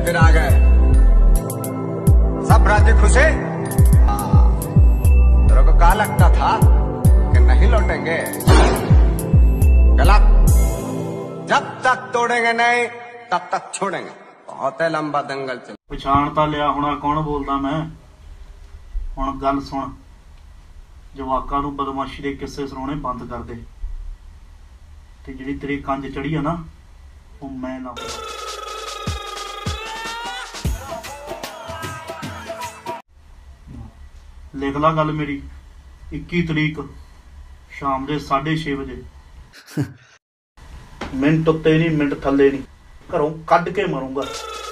फिर आ गए सब राजी खुशी। तेरे को क्या लगता था कि नहीं लौटेंगे? गलत। जब तक तोड़ेंगे नहीं तब तक छोड़ेंगे। बहुत है लंबा दंगल चल। पछाण ता लिया होना कौन बोलदा मैं। हुण गल सुन, जवाकां नूं बदमाशी दे किस्से सुणाने बंद कर दे ते जिहड़ी तेरी कंज चढ़ी है ना वो मैं ना लिख ला गल मेरी। 21 तरीक शाम के 6:30 बजे मिनट उत्ते नहीं मिनट थले नहीं घरों कढ के मरूंगा।